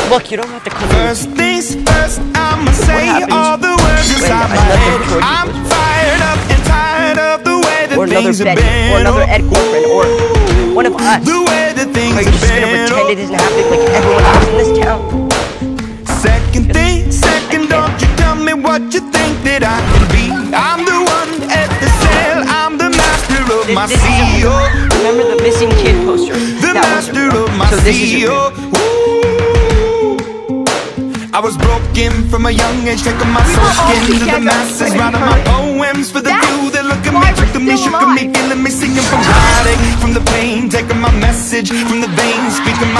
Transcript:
Look, you don't have to come First things first, I'ma say all the words inside my head. I'm fired up and tired of the way that things have been. Or another Ed girlfriend, or one of us. The way that things Are you have just gonna been. pretend it isn't happening like everyone else in this town? Second thing, second, don't you tell me what you think that I can be. I'm the one at the sail, I'm the master of my CEO. Remember the missing kid poster? The master of my CEO. I was broken from a young age, taking my soul skin to the masses, writing my poems for the few that look at me, tricking me, shook me, feeling me, singing from heartache, from the pain, taking my message from the veins, speaking my